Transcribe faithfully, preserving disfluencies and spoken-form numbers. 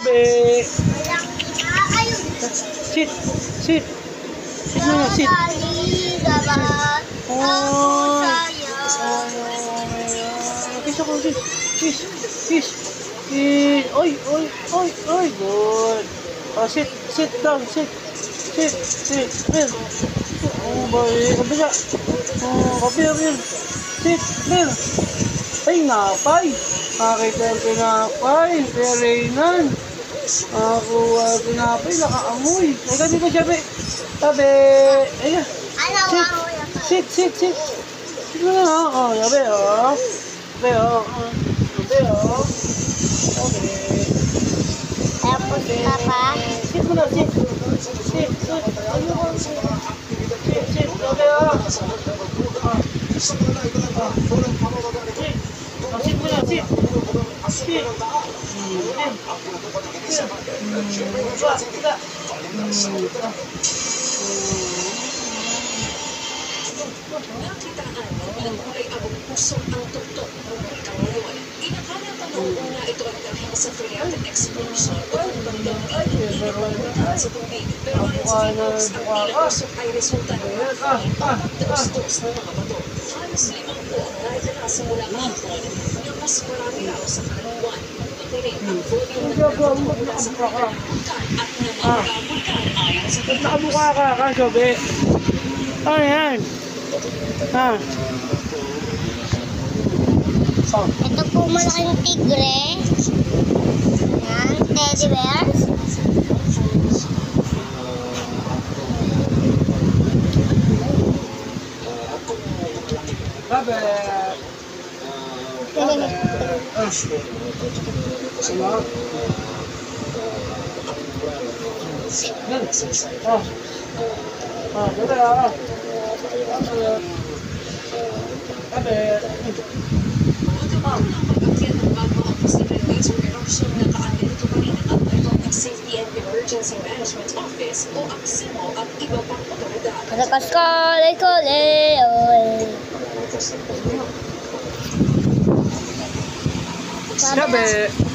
Tabi. Sit. Sit. Sit na, sit. Oh. Kiss ako, kiss. Kiss. Kiss. Kiss. Oy, oy, oy, oy. Good. Oh, sit. Sit down, sit. Sit. Sit. Bill. Oh, boy. Kabila. Oh, kabila, Bill. Sit. Bill. Ay, napay. Nakakita yung pinapay. Kaya Reynan. Nakakuha yung pinapay. Nakaamoy. Ay, kasi ko siya, be. Tabi. Ayan. Sit. Sit, sit, sit. Sit mo na, oh. Oh, yabe, oh. Yabe, oh. Yabe, oh. Tabi. Tapos, Papa. Sit mo na, sit. Sit, sit. Ayun. Sit, sit. Yabe, oh. Ah. Sit. Sit mo na, sit. Sit. Nakitaan ng kulay abong puso ang tuktok ng kulitang ngayon. Inakala pa noong una ito ay dahil sa phreatic explosion o kung bandang inipagpuntaan sa tubig. Pero ayon sa Phoenix, ang tila usok ay resulta ng pagdaos-dos ng mga bato. Halos limang po ang naitala simula kahapon na mas marami raw sa karaniwan. Pati rin ang volume ng bato mula sa kanilang bulkan at ng mga bulkan ayon sa Phoenix. Nakabuka ka, kasobe. Ano yan? Ha? Oh. Ito po malaking tigre. Yan, teddy bears. Tabi. Tabi. Ah. Ano? Yan. Oh. Ah, tabi ah. Tabi. Pag-akyat ng bago ang posibleng laser eruption na kaagad ito pa rin ang Antarctic Safety and Emergency Management Office o ACSEMO at iba pang otoridad. Malakas ka, lay-kole, oy. Tabi.